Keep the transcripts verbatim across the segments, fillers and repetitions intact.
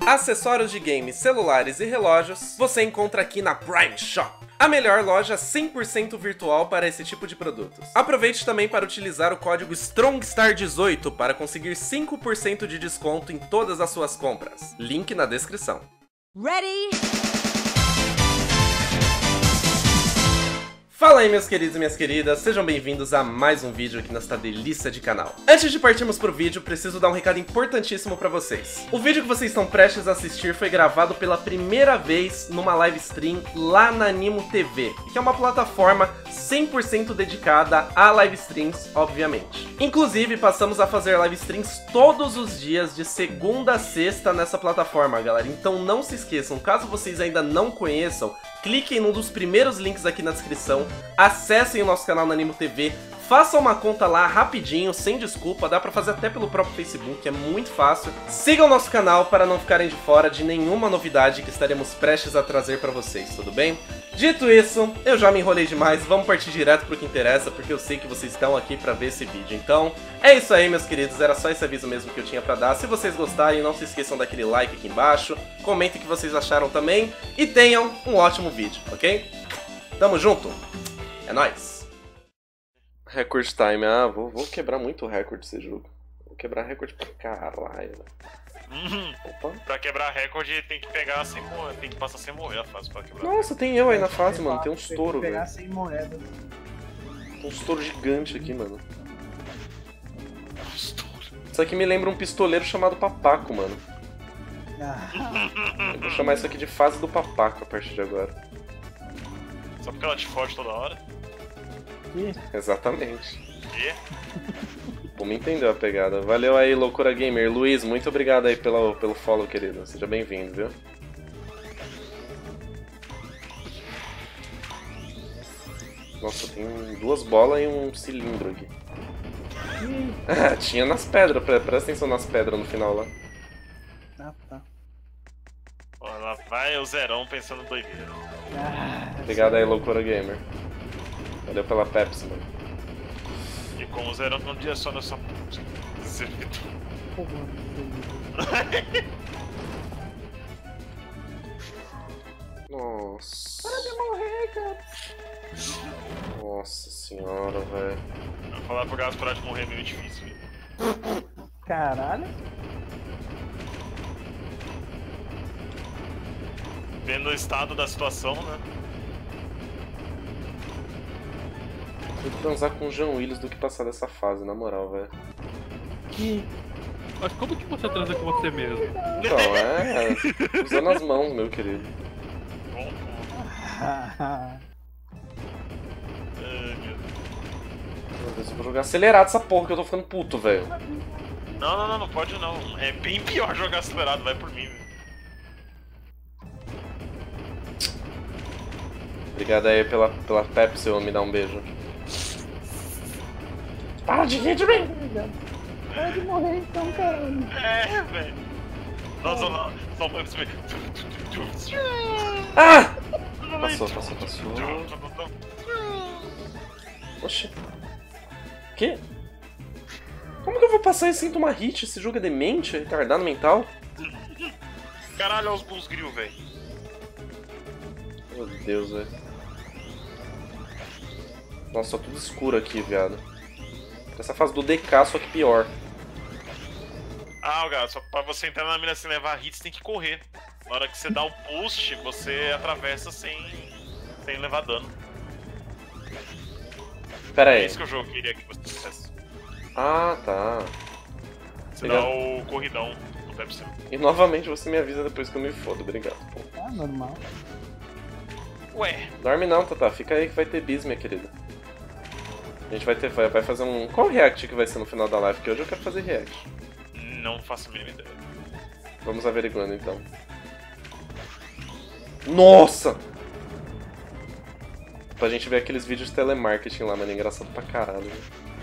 Acessórios de games, celulares e relógios você encontra aqui na Prime Shop, a melhor loja cem por cento virtual para esse tipo de produtos. Aproveite também para utilizar o código STRONGSTAR dezoito para conseguir cinco por cento de desconto em todas as suas compras. Link na descrição. Ready? Fala aí, meus queridos e minhas queridas, sejam bem-vindos a mais um vídeo aqui nesta delícia de canal. Antes de partirmos pro vídeo, preciso dar um recado importantíssimo pra vocês. O vídeo que vocês estão prestes a assistir foi gravado pela primeira vez numa live stream lá na Animo T V, que é uma plataforma cem por cento dedicada a live streams, obviamente. Inclusive, passamos a fazer live streams todos os dias, de segunda a sexta nessa plataforma, galera. Então não se esqueçam, caso vocês ainda não conheçam, cliquem num dos primeiros links aqui na descrição, acessem o nosso canal na Animo T V, façam uma conta lá rapidinho, sem desculpa, dá pra fazer até pelo próprio Facebook, é muito fácil. Sigam o nosso canal para não ficarem de fora de nenhuma novidade que estaremos prestes a trazer pra vocês, tudo bem? Dito isso, eu já me enrolei demais, vamos partir direto pro que interessa, porque eu sei que vocês estão aqui pra ver esse vídeo. Então, é isso aí, meus queridos, era só esse aviso mesmo que eu tinha pra dar. Se vocês gostarem, não se esqueçam daquele like aqui embaixo, comentem o que vocês acharam também, e tenham um ótimo vídeo, ok? Tamo junto, é nóis! Record time, ah, vou, vou quebrar muito o recorde desse jogo. Vou quebrar recorde pra caralho. Uhum. Pra quebrar recorde tem que pegar sem morrer, tem que passar sem morrer a fase pra quebrar. Nossa, tem eu aí na fase, mano, tem uns touro, velho. Pegar sem moeda. Tem uns touro gigante aqui, mano. Isso aqui me lembra um pistoleiro chamado Papaco, mano. Eu vou chamar isso aqui de fase do Papaco a partir de agora. Só porque ela te fode toda hora? Que? Exatamente. E? Como entendeu a pegada. Valeu aí, Loucura Gamer. Luiz, muito obrigado aí pelo, pelo follow, querido. Seja bem-vindo, viu? Nossa, tem duas bolas e um cilindro aqui. Ah, tinha nas pedras. Presta atenção nas pedras no final lá. Ah, tá. Ó, lá vai o Zerão pensando doideira. Ah, Obrigado aí, Loucura Gamer. Valeu pela Pepsi, mano. E com o Zerão não direciona só servidor. Nossa. Para de morrer, cara. Nossa senhora, velho. Falar pro gato parar de morrer é meio difícil. Caralho. Vendo o estado da situação, né? Vou transar com o Jean Willis do que passar dessa fase, na moral, velho. Que? Mas como que você transa com você mesmo? Então, é. Usando as mãos, meu querido. Bom, Ah, ai, meu Deus. Meu Deus, eu vou jogar acelerado essa porra que eu tô ficando puto, velho. Não, não, não, não pode não. É bem pior jogar acelerado, vai por mim, velho. Obrigado aí pela, pela Pepsi, eu me dar um beijo. Para de rir de mim! para de morrer então, caralho. É, velho. Nossa, não, só foi isso mesmo. Ah! Passou, passou, passou. Oxi. Que? Como que eu vou passar e sem tomar hit? Esse jogo é demente? É retardado mental? Caralho, olha os Bulls Grill, velho. Meu Deus, velho. Nossa, tá tudo escuro aqui, viado. Essa fase do D K, só que pior. Ah, gato, só pra você entrar na mira sem levar hits, tem que correr. Na hora que você dá o boost, você atravessa sem, sem levar dano. Pera É aí. isso que o jogo queria que você fizesse. Ah, tá. Você dá o corridão no Pepsi. E novamente você me avisa depois que eu me fodo, obrigado. Pô. Ah, normal. Ué, Dorme não, Tata. Fica aí que vai ter bis, minha querida. A gente vai ter, vai, vai fazer um... Qual react que vai ser no final da live? Porque hoje eu quero fazer react. não faço a mínima ideia. Vamos averiguando então. Nossa! Pra gente ver aqueles vídeos de telemarketing lá, mano. É engraçado pra caralho. Né?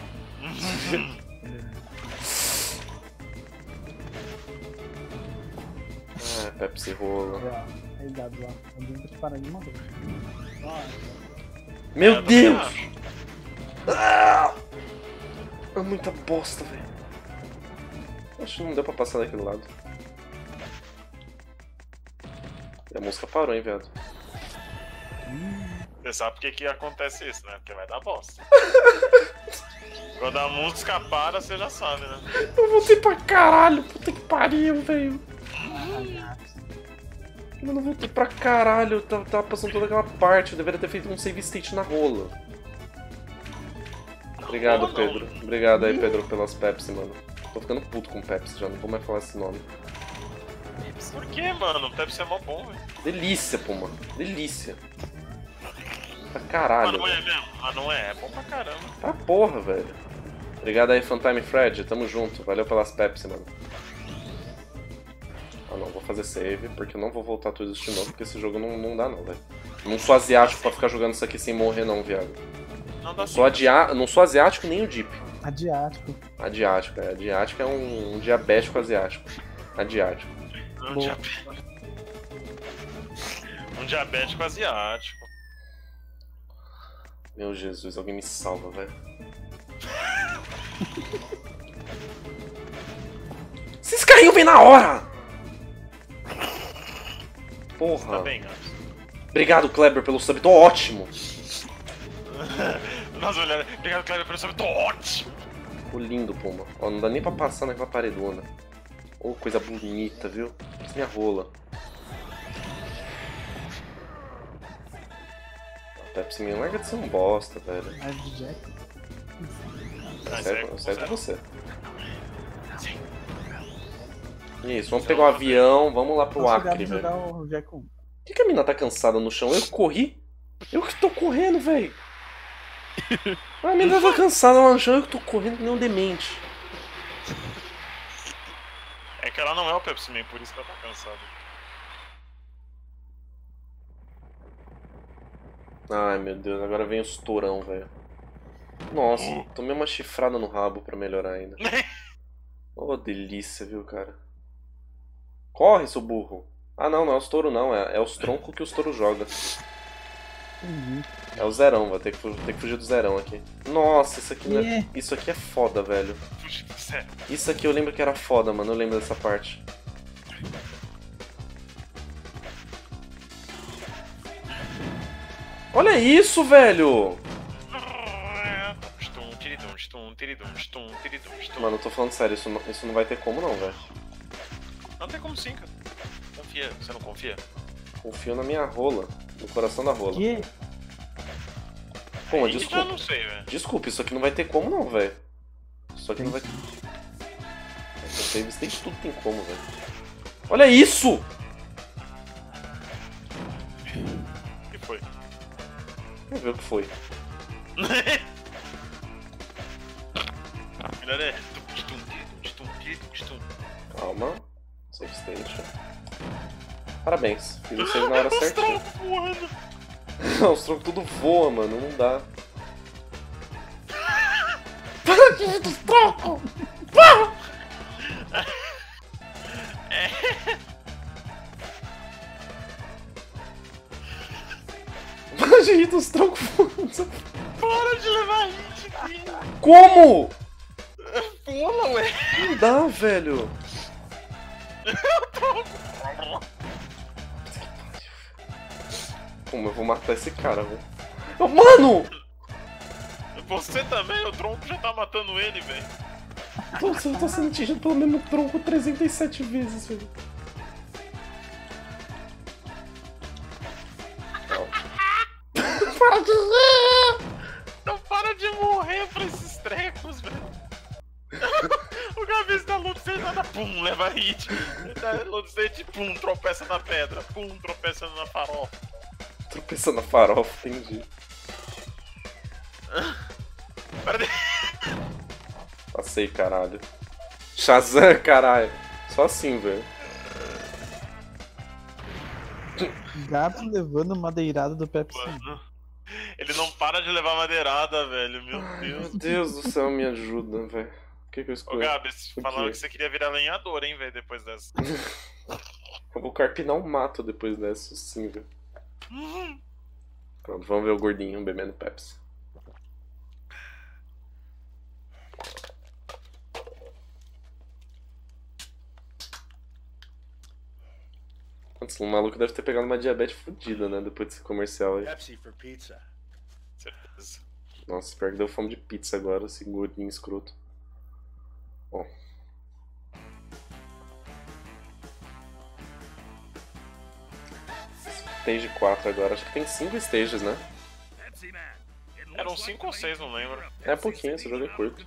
Ah, Pepsi rola. Aí, dado lá. Alguém vai te parar de morrer. Meu Eu Deus! também acho. Ah! É muita bosta, velho. Acho que não deu pra passar daquele lado. E a música parou, hein, viado. Você sabe por que que acontece isso, né? Porque vai dar bosta. Quando a música para, você já sabe, né? Eu voltei pra caralho, puta que pariu, velho. Eu não voltei pra caralho, eu tava, tava passando toda aquela parte, eu deveria ter feito um save state na rola. Obrigado, Não, Pedro. Obrigado aí, Pedro, pelas Pepsi, mano. Tô ficando puto com Pepsi já, não vou mais falar esse nome. Por que, mano? Deve ser mó bom, velho. Delícia, pô, mano. Delícia. Pra caralho. Mas não é velho. mesmo? Mas não é, é bom pra caramba. Tá porra, velho. Obrigado aí, Funtime Fred. Tamo junto. Valeu pelas Pepsi, mano. Ah, não. Vou fazer save, porque eu não vou voltar tudo isso de novo, porque esse jogo não, não dá, não, velho. Não sou asiático pra ficar jogando isso aqui sem morrer, não, viado. Não dá Sou adia... Não sou asiático nem o Deep. Adiático. Adiático, é. Adiático é um, um diabético asiático. Adiático. Um diabético. Um diabético asiático. Meu Jesus, alguém me salva, velho. Esses carrinhos vêm na hora! Porra. Tá bem, Gabs. Obrigado, Kleber, pelo sub. Tô ótimo. Nossa, olha, obrigado, Cleber, pelo seu. Tô ótimo. Ficou lindo, Puma. Ó, não dá nem pra passar naquela paredona. Ô, oh, coisa bonita, viu? Parece minha rola. A Pepsi Me larga de ser um bosta, velho. Mas Jack. Mas Sério, é, sério, sério com você. Sim. Isso, vamos pegar o avião, vamos lá pro Posso Acre, jogar velho. o Jack um. Por que, que a mina tá cansada no chão? Eu que corri? Eu que tô correndo, velho. A mina tá cansada lá no chão, eu que tô correndo que nem um demente. É que ela não é o Pepsi Man, por isso que ela tá cansada. Ai, meu Deus, agora vem os torão, velho. Nossa, tomei uma chifrada no rabo pra melhorar ainda. Oh, delícia, viu, cara? Corre, seu burro. Ah, não, não é os touros não, é, é os troncos que os touros jogam. Uhum. É o zerão, vou ter que, fu- ter que fugir do zerão aqui. Nossa, isso aqui, não é, Yeah. isso aqui é foda, velho. Puxa, sério. Isso aqui eu lembro que era foda, mano, eu lembro dessa parte. Olha isso, velho! Stum, tiridum, stum, tiridum, stum, tiridum, stum. Mano, eu tô falando sério, isso não, isso não vai ter como não, velho. Não tem como sim, cara. Confia, você não confia? Confio na minha rola, no coração da rola. Que? Pô, mas Aí já desculpa. não sei, velho. Desculpa, isso aqui não vai ter como não, velho. Isso aqui não vai ter. Essa save tem tudo tem como, velho. Olha isso! O que foi? Vamos ver o que foi. Melhor é. Stum, tiridum, stum, tiridum, stum. Calma. Save station. Parabéns, fiz o save na hora Os certinha. troncos voando. Não, os troncos tudo voa, mano, não dá. Para de rir dos troncos! Para de rir dos troncos voando. Para de levar hit aqui. Como? Pula, ué. Não dá, velho. Como eu vou matar esse cara, velho? Oh, mano! Você também, o tronco já tá matando ele, velho. Nossa, eu tô sendo atingido pelo mesmo tronco trezentas e sete vezes, velho. Para de rir! Não para de morrer pra esses trecos, velho. O Gabs dá loot sem nada, pum, leva hit. Dá loot sem, pum, tropeça na pedra, pum, tropeça na farofa. Tropeçando na farofa, entendi. Para de... Passei, caralho. Shazam, caralho. Só assim, velho. Gato levando madeirada do Pepsi. Mano, ele não para de levar madeirada, velho, meu Ai, Deus. meu Deus do céu, me ajuda, velho. O que que eu Ô escolhi? Gabs, O falaram quê? que você queria virar lenhador, hein, velho, depois dessa. Eu vou carpinar um mato depois dessa, sim, velho. Pronto, vamos ver o gordinho bebendo Pepsi. Putz, o maluco deve ter pegado uma diabetes fodida, né? Depois desse comercial aí. Pepsi for pizza. Certeza. Nossa, pior que deu fome de pizza agora, esse gordinho escroto. Ó. Stage quatro agora, acho que tem cinco stages, né? Eram cinco ou seis, não lembro. É pouquinho, esse jogo é curto.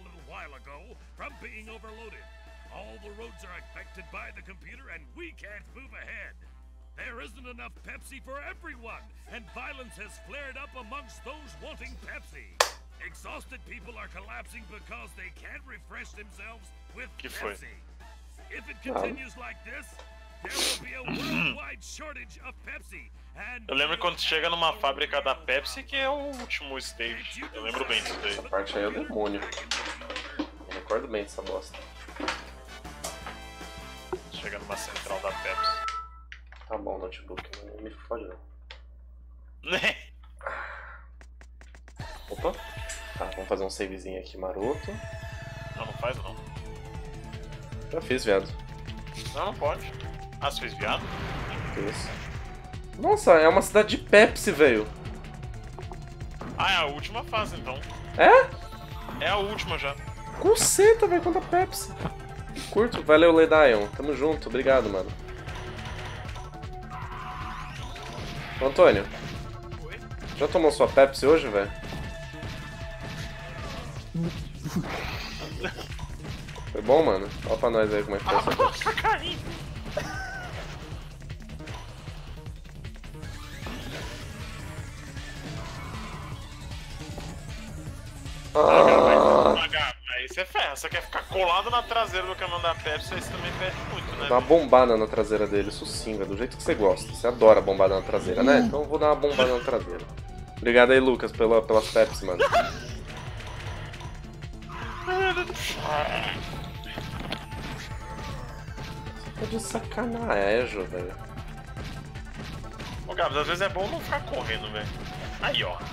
All the roads are affected by the computer and we can't move ahead. There isn't enough Pepsi for everyone, and violence has flared up amongst those wanting Pepsi. Exhausted people are collapsing because they can't refresh themselves with Que foi? Pepsi. If it continues like this, there will be a worldwide shortage of Pepsi. And Eu lembro quando chega numa fábrica da Pepsi que é o último stage. Eu lembro bem disso daí. Essa parte aí é o demônio. Eu recordo bem dessa bosta. Chega numa central da Pepsi. Tá bom, notebook, não me fode não. Né? Opa. Tá, vamos fazer um savezinho aqui maroto. Não, não faz não. Já fiz, viado. Não, não pode. Ah, você fez viado? Fiz. Nossa, é uma cidade de Pepsi, velho. Ah, é a última fase então. É? É a última já. Conceta, velho, contra Pepsi. Curto, valeu, Ledayon. Tamo junto, obrigado, mano. Ô, Antônio. Oi? Já tomou sua Pepsi hoje, velho? Foi bom, mano? Fala pra nós aí como é que foi essa Pepsi. Ah, Aí você ferra, você quer ficar colado na traseira do caminhão da Pepsi, aí você também perde muito, né? dá uma bombada na traseira dele, isso sim, velho, do jeito que você gosta. Você adora bombada na traseira, né? Então eu vou dar uma bombada na traseira. Obrigado aí, Lucas, pela, pelas Pepsi, mano. Tá de sacanagem, velho. Ô, Gabs, às vezes é bom não ficar correndo, velho. Aí, ó.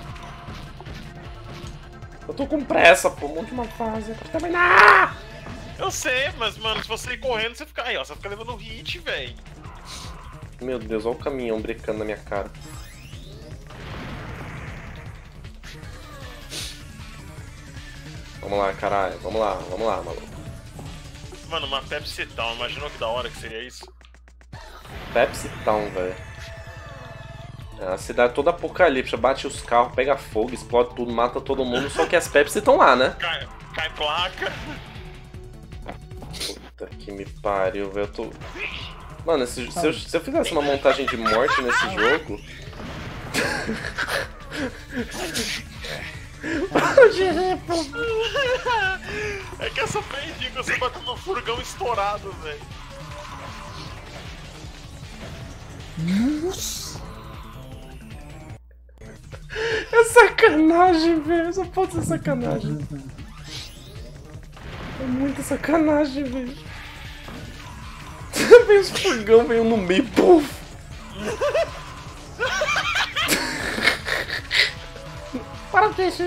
Eu tô com pressa, pô, monte uma fase pra terminar! Eu sei, mas, mano, se você ir correndo, você fica... Aí, ó, você fica levando hit, velho. Meu Deus, olha o caminhão brecando na minha cara. Vamos lá, caralho, vamos lá, vamos lá, maluco. Mano, uma Pepsi Town, imaginou que da hora que seria isso? Pepsi Town, velho. É a cidade toda apocalíptica, bate os carros, pega fogo, explode tudo, mata todo mundo, só que as Pepsi estão lá, né? Cai, cai placa. Puta que me pariu, velho. Eu tô. Mano, se, se, eu, se eu fizesse uma montagem de morte nesse jogo. É que essa perdi que você bateu no furgão estourado, velho. Nossa! É sacanagem, velho. Só pode ser sacanagem. É muita sacanagem, velho. Veio os furgão, veio no meio, puf! Para, deixa.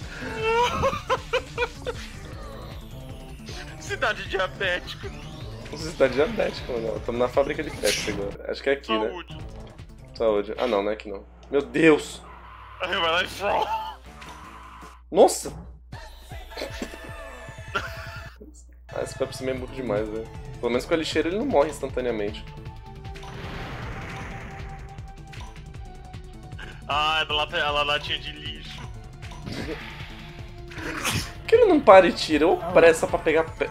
Cidade diabética. Cidade diabética, mano. Estamos na fábrica de Pepsi agora. Acho que é aqui, Saúde. né? Saúde. Ah, não, não é aqui não. Meu Deus! Aí vai lá e frau. Nossa! Ah, esse Pepsi é muito demais, velho. Pelo menos com a lixeira ele não morre instantaneamente. Ah, é da lata, a latinha de lixo. Por que ele não para e tira? Ou pressa pra pegar pé.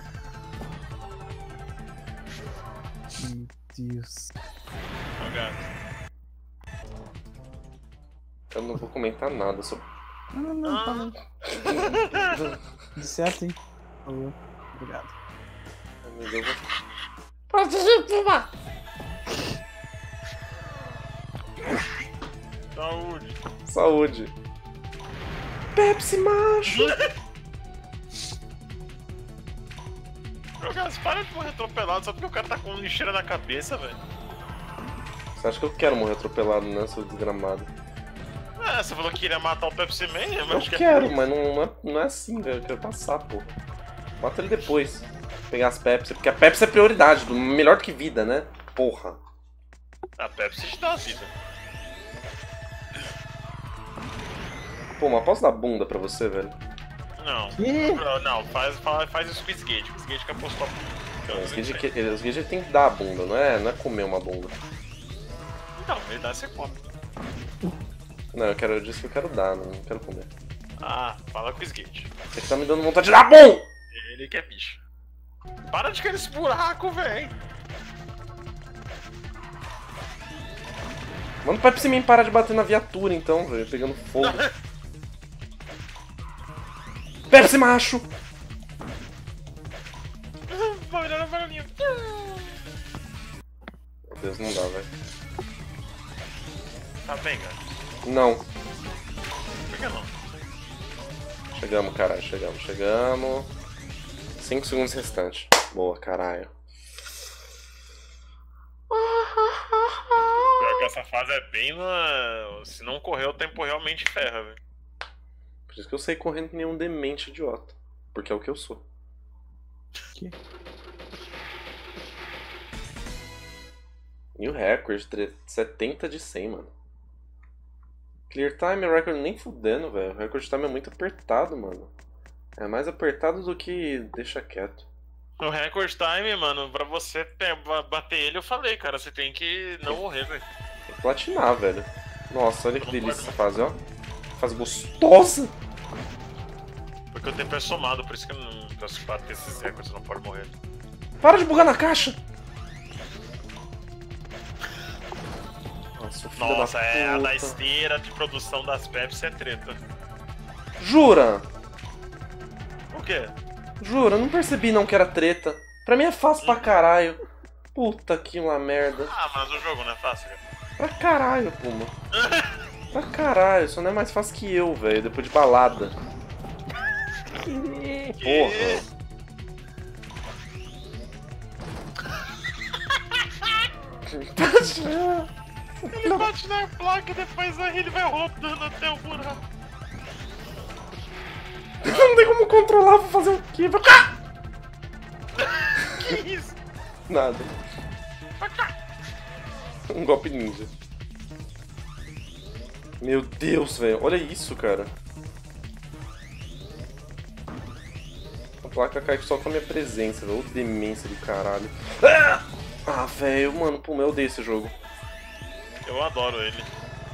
Meu Deus. Eu não vou comentar nada sobre. Não, não, não, tá bom. De certo, hein? Por favor. Obrigado. Ai, meu Deus. Saúde. Saúde. Pepsi macho! Meu cara, para de morrer atropelado só porque o cara tá com lixeira na cabeça, velho. Você acha que eu quero morrer atropelado, né, seu desgramado? É, você falou que iria matar o Pepsi Man, mas Eu acho que quero, é... mas não, não, é, não é assim, velho. Eu quero passar, pô. Mata ele depois. Pegar as Pepsi. Porque a Pepsi é prioridade, do- melhor do que vida, né? Porra. A Pepsi te dá a vida. Pô, mas posso dar bunda pra você, velho? Não. Que? Não, faz, faz, faz isso com o Skate. O Skate que apostou a bunda. Os guias que- os guias tem que dar a bunda, não é, não é comer uma bunda. Não, ele dá, você come. Não, eu quero, eu disse que eu quero dar, não quero comer. Ah, fala com o Skate. Você que tá me dando vontade de dar bom! Ele que é bicho. Para de querer esse buraco, véi. Manda o Pepsi Man parar de bater na viatura então, velho, pegando fogo. Pepsi macho! Vai olhar na varinha. Meu Deus, não dá, velho. Tá bem, cara. Não. Por que não? Chegamos, caralho, chegamos, chegamos. cinco segundos restantes. Boa, caralho. Pior que essa fase é bem na... Se não correr, o tempo realmente ferra, velho. Por isso que eu saí correndo que nem um demente idiota. Porque é o que eu sou. Que? E o recorde, setenta de cem, mano. Clear time record nem fudendo, velho. O recorde time é muito apertado, mano. É mais apertado do que deixa quieto. O record time, mano, pra você ter- ba- bater ele, eu falei, cara, você tem que não morrer, velho. Tem que platinar, velho. Nossa, olha que delícia essa fase, ó. Fase gostosa! Porque o tempo é somado, por isso que não, pra se bater esses recordes você não pode morrer. Para de bugar na caixa! Nossa, filho Nossa, da é a puta. da esteira de produção das Pepsi é treta. Jura? O quê? Jura, eu não percebi não que era treta. Pra mim é fácil pra caralho. Puta que uma merda. Ah, mas o jogo não é fácil, cara. Pra caralho, Puma. Pra caralho, isso não é mais fácil que eu, velho, depois de balada. Porra. Ele bate na placa e depois aí ele vai rodando até o buraco. Não tem como controlar, vou fazer o quê? Vai cá! Que isso? Nada. Um golpe ninja. Meu Deus, velho. Olha isso, cara. A placa cai só com a minha presença, velho. Ô demência do caralho. Ah, velho. Mano, pô, eu odeio esse jogo. Eu adoro ele.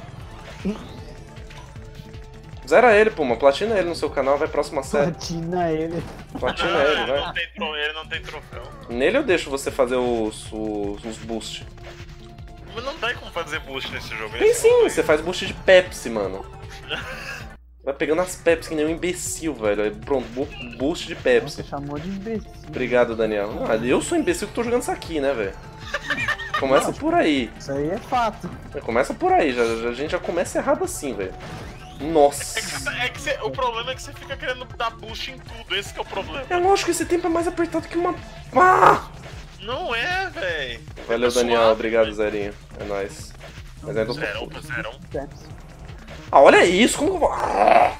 Zera ele, Puma. Platina ele no seu canal, vai próxima série. Platina ele. Platina Ah, ele, ele, vai. não tem tro... ele não tem troféu. Nele eu deixo você fazer os, os, os boosts. Mas não tem como fazer boost nesse jogo. Tem esse sim, jogo aí. você faz boost de Pepsi, mano. Vai pegando as Pepsi que nem um imbecil, velho. Aí, pronto, bo- boost de Pepsi. Você chamou de imbecil. Obrigado, Daniel. Ah, eu sou imbecil que tô jogando isso aqui, né, velho? Começa por aí. Isso aí é fato. Começa por aí, já, já- a gente já começa errado assim, velho. É que, Nossa. você- é que você- o problema é que você fica querendo dar boost em tudo, esse que é o problema. É lógico que esse tempo é mais apertado que uma... Ah! Não é, véi. Valeu, É Daniel. suave, Obrigado, véi. Zerinho. É nóis. Mas ainda tô... Zerão, zerão. Pepsi. Ah, olha isso, como que eu vou... Ah!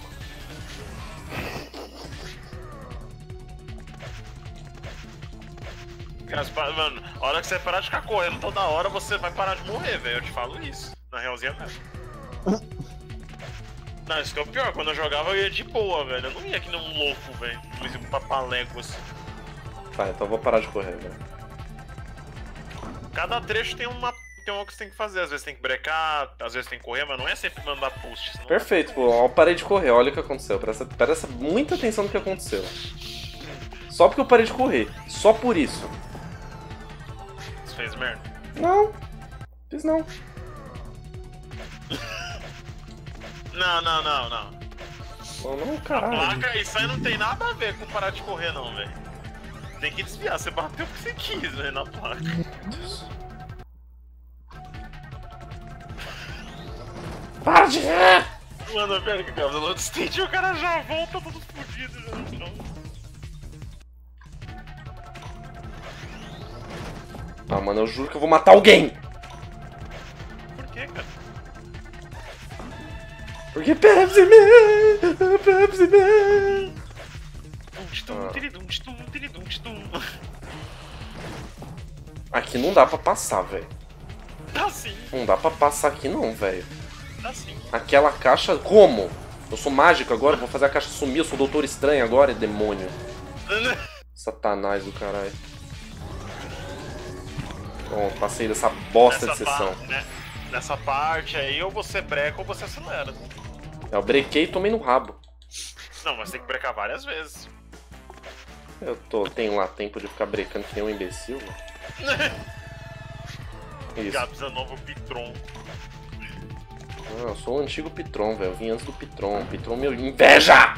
Cara, você para- Mano, a hora que você parar de ficar correndo toda hora, você vai parar de morrer, velho. Eu te falo isso. Na realzinha mesmo. Não, isso que é o pior. Quando eu jogava, eu ia de boa, velho. Eu não ia que nem um louco, velho. Um papalego assim. Tá, então eu vou parar de correr, velho. Cada trecho tem uma. Tem uma que você tem que fazer. Às vezes tem que brecar, às vezes tem que correr, mas não é sempre mandar boost. Senão... Perfeito, pô. Eu parei de correr, olha o que aconteceu. Presta, presta muita atenção no que aconteceu. Só porque eu parei de correr. Só por isso. Você fez merda. Não. Fiz não. Não, não, não, não. Não, não, A caralho. placa, isso aí não tem nada a ver com parar de correr, não, velho. Tem que desviar, você bateu o que você quis, velho, na placa. Para de rir! Mano, pera que acaba no stage e o cara já volta todo fudido já no chão. Ah, mano, eu juro que eu vou matar alguém! Por que, cara? Porque Pepsi Man! Pepsi Man! Dum, tum, Ah. tiridum, tum, tiridum, tum. Aqui não dá pra passar, velho. Tá sim, Não dá pra passar aqui não, velho. tá sim. Aquela caixa... Como? Eu sou mágico agora, vou fazer a caixa sumir, eu sou o Doutor Estranho agora, é demônio. Satanás do caralho. Bom, passei dessa bosta Nessa de sessão. pa- né? Nessa parte aí, ou você breca ou você acelera. Eu brequei e tomei no rabo. Não, mas tem que brecar várias vezes. Eu tô, tenho lá tempo de ficar brecando que nem um imbecil, velho. Isso. Gabs é novo Pitron. Ah, eu sou o antigo Pitron, velho. Eu vim antes do Pitron. Pitron meu inveja!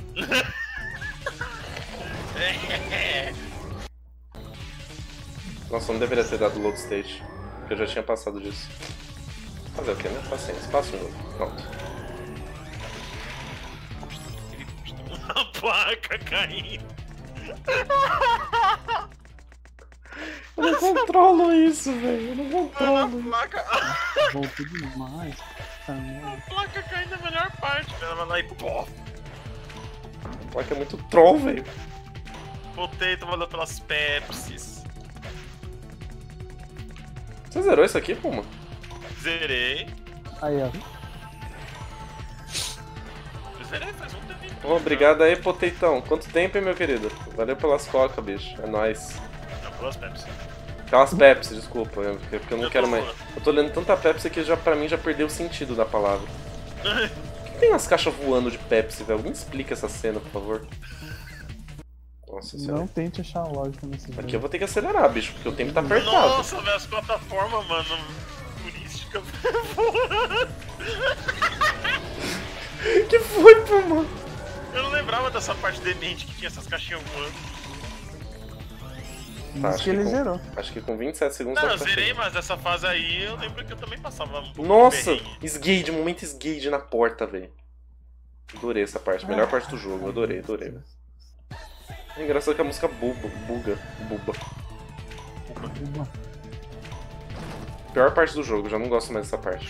Nossa, eu não deveria ter dado load stage. Porque eu já tinha passado disso. Fazer o que, né? Paciência. Passa um novo. Pronto. A placa caindo. Eu não controlo isso, velho. Eu não Mano, controlo. a placa. Voltou demais. Tá, A né? placa caindo é a melhor parte. Ela vai lá e pô. A placa é muito troll, velho. Voltei, tô valendo pelas Pepsis. Você zerou isso aqui, Puma? Zerei. Aí, ó. Zerei faz um tempinho. Oh, obrigado aí, Poteitão. Quanto tempo, hein, meu querido? Valeu pelas cocas, bicho. É nóis. Não, pelas Pepsi. Aquelas Pepsi, desculpa. eu- Porque eu não Eu quero tô mais. zoando. Eu tô lendo tanta Pepsi que já, pra mim já perdeu o sentido da palavra. Por que tem umas caixas voando de Pepsi, velho? Alguém explica essa cena, por favor. Nossa senhora. Não tente achar lógica nesse jogo. Aqui eu vou ter que acelerar, bicho, porque o tempo tá apertado. Nossa, velho, as plataformas, mano, turísticas. Que foi, Puma? Eu não lembrava dessa parte demente que tinha essas caixinhas voando. Tá, Isso acho que que ele com- zerou. Acho que com vinte e sete segundos Não, dá eu pra zerei, chegar. mas dessa fase aí eu lembro que eu também passava um pouco Nossa! de perrengue. Esguide, momento esguide na porta, velho. Adorei essa parte, melhor parte do jogo, adorei, adorei. É engraçado que a música buba, buga, buba. Pior parte do jogo, já não gosto mais dessa parte.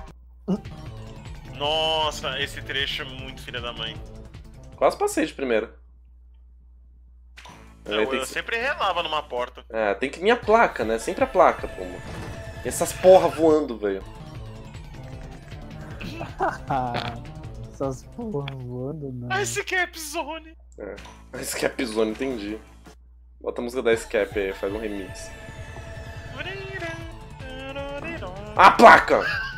Nossa, esse trecho é muito filha da mãe. Quase passei de primeira. Eu, Aí tem eu que... sempre relava numa porta. É, tem que minha placa, né? Sempre a placa, Puma. E essas porra voando, velho. Ah, essas porra voando, não. Ah, esse Cap Zone. É. A Escape Zone, entendi. Bota a música da Escape aí, faz um remix. A placa!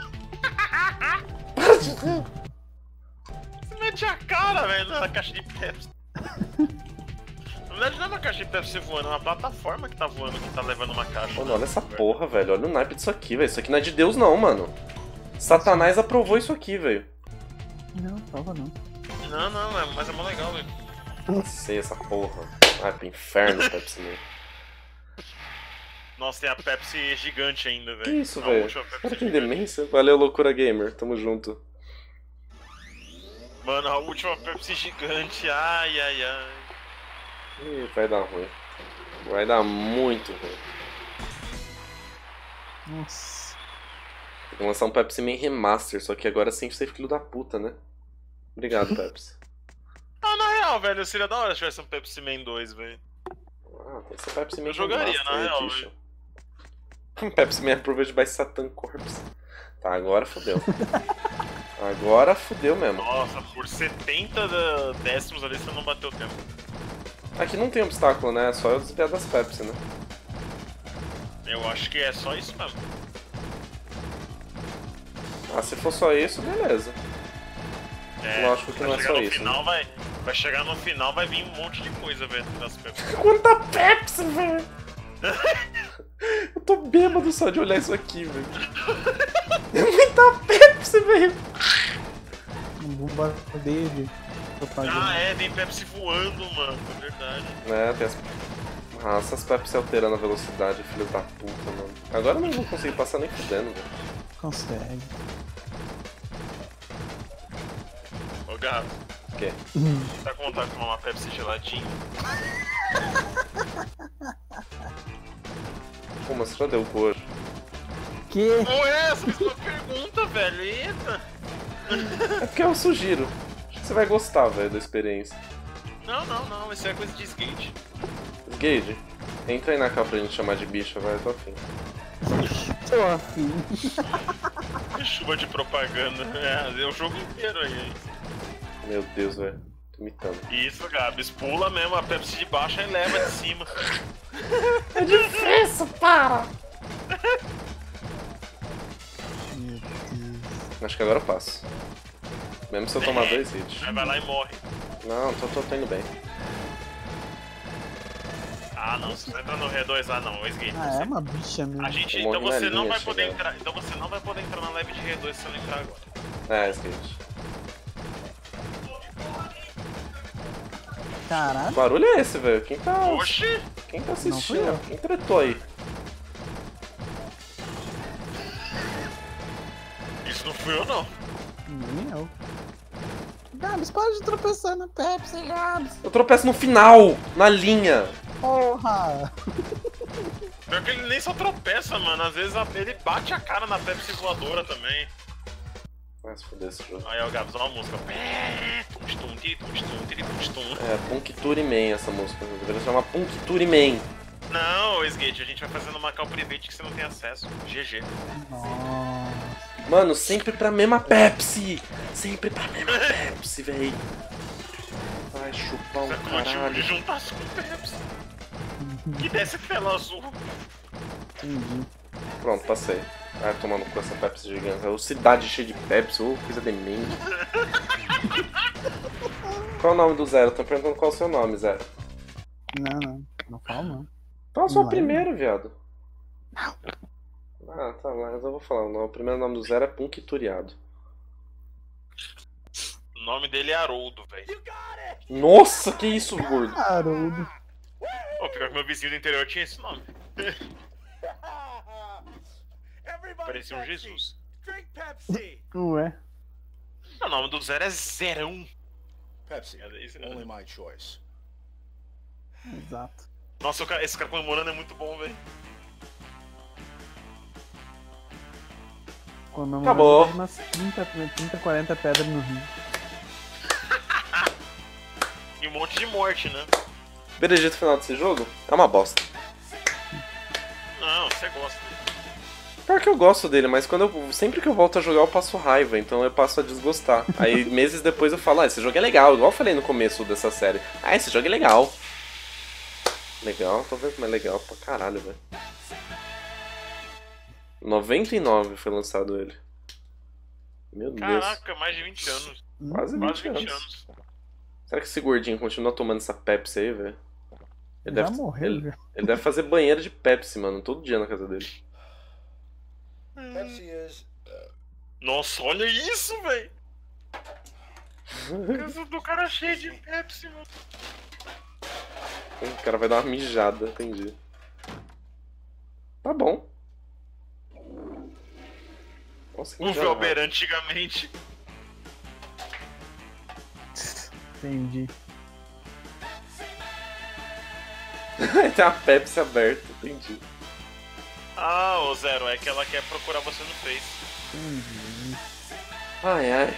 Você mete a cara, velho, na caixa de Pepsi. Na verdade não é uma caixa de Pepsi voando, é uma plataforma que tá voando, que tá levando uma caixa. Mano, olha essa porra, velho. Olha o naipe disso aqui, velho. Isso aqui não é de Deus, não, mano. Satanás aprovou isso aqui, velho. Não, prova não. Não, não, é, mas é mó legal, velho. Não sei essa porra. Ai, pro inferno, Pepsi Man. Nossa, tem a Pepsi gigante ainda, velho. Que isso, A velho? última Pepsi Cara, que gigante. demência. Valeu, Loucura Gamer. Tamo junto. Mano, a última Pepsi gigante, ai, ai, ai. Ih, vai dar ruim. Vai dar muito ruim. Nossa. Tem que lançar um Pepsi Man Remaster, só que agora sem ser filho da puta, né? Obrigado, Pepsi. Ah, na real, velho, seria da hora se tivesse um Pepsi Man dois, velho. Ah, tem esse Pepsi Man Eu jogaria, Remaster na real, Edition. Pepsi Man Approved by Satan Corps. Tá, agora fodeu. Agora fodeu mesmo. Nossa, por setenta da- décimos ali você não bateu o tempo. Aqui não tem obstáculo, né? É só eu desviar das Pepsi, né? Eu acho que é só isso mesmo. Ah, se for só isso, beleza. É, Lógico que vai não é chegar só no isso, Final, vai, vai chegar no final, vai vir um monte de coisa, velho, das Pepsi. Quanta Pepsi, velho! Eu tô bêbado só de olhar isso aqui, velho. É muita Pepsi, velho! Um bombardeio de propaganda. Ah, é, vem Pepsi voando, mano, é verdade. Né, tem as... Ah, essas Pepsi alterando a velocidade, filho da puta, mano. Agora eu não vou conseguir passar nem fudendo, velho. Consegue. Ô, Gato, O quê? tá com vontade de tomar uma Pepsi geladinha? Pô, mas você já deu cor. Que? Ou é essa mesma pergunta, velho, eita. É porque eu sugiro. Acho que você vai gostar, velho, da experiência. Não, não, não, isso é coisa de skate. Gage, entra aí na capa pra gente chamar de bicha, vai, eu tô afim. Tô afim. Chuva de propaganda. É, é o jogo inteiro aí. Meu Deus, velho. Tô imitando. Isso, Gabs. Pula mesmo a Pepsi de baixo e leva de cima. É difícil, para! Meu Deus. Acho que agora eu passo. Mesmo se eu tomar dois hits. Aí vai lá e morre. Não, tô, tô, tô indo bem. Ah, não. Você não entra no R dois A, não. O Skate. Ah, é uma bicha mesmo. A gente, Eu então morri na você não linha vai poder chegando. entrar. Então você não vai poder entrar na live de R dois se você não entrar agora. É, skate. Que Caralho. barulho é esse, velho? Quem tá. Oxi! Quem tá Não fui assistindo? eu. Quem tretou aí? Isso não fui eu, não. Nem eu. Gabs, para de tropeçar na Pepsi, Gabs. Eu tropeço no final, na linha. Porra. Pior que ele nem só tropeça, mano. Às vezes a- ele bate a cara na Pepsi voadora também. Vai se fuder esse jogo. Aí, ó, Gabs, olha a música. Tum, tiri, tum, tum, tiri, tum, tum. É, Puncture Man essa música. Deveria chamar Puncture Man. Não, Skate, a gente vai fazendo uma call private que você não tem acesso. G G. Nossa. Mano, sempre pra mesma Pepsi. Sempre pra mesma Pepsi, véi. Vai chupar um Você motivo de caralho. juntar-se com Pepsi. Que desce tela azul. Entendi. Pronto, passei. Vai tomando com essa Pepsi gigante. Ô, cidade cheia de Pepsi, ô, coisa demente. Qual é o nome do Zero? Tô perguntando qual é o seu nome, Zero. Não, não. Não fala, não. Fala só o Não é? primeiro, viado. Ah, tá lá, mas eu vou falar. O primeiro nome do Zero é Puncturiado. O nome dele é Haroldo, velho. Nossa, que isso, gordo. Haroldo. Pô, pior que meu vizinho do interior tinha esse nome. Parecia um Jesus. Ué. O nome do Zero é Zerão. Pepsi, É isso, only né? my choice. Exato. Nossa, o cara- esse cara comemorando é muito bom, velho. Quando Acabou. umas trinta, trinta, quarenta pedras no rio. E um monte de morte, né? Veredito final desse jogo é uma bosta. Não, você gosta. Pior que eu gosto dele, mas quando eu, sempre que eu volto a jogar eu passo raiva, então eu passo a desgostar. Aí meses depois eu falo, ah, esse jogo é legal, igual eu falei no começo dessa série. Ah, esse jogo é legal. Legal, tô vendo como é legal pra caralho, velho. noventa e nove foi lançado ele. Meu Deus, Caraca, mais de vinte anos. quase Quase vinte vinte anos. anos. Será que esse gordinho continua tomando essa Pepsi aí, velho? Ele Já deve, morreu, ele, já. ele deve fazer banheiro de Pepsi, mano, todo dia na casa dele. Pepsi is. Nossa, olha isso, velho. A casa do cara é cheia de Pepsi, mano. O cara vai dar uma mijada, entendi. Tá bom. Nossa, que O mijada Velber antigamente. Entendi. Tem uma Pepsi aberta, entendi. Ah, ô Zero, é que ela quer procurar você no Face. Entendi. Ai, ai.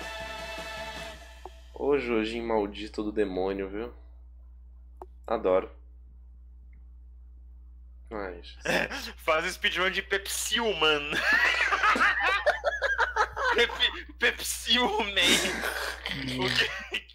Ô Jojinho maldito do demônio, viu? Adoro. Ai, Jesus. Faz speedrun de Pepsil, mano. Pep, Pepsil, man. O que,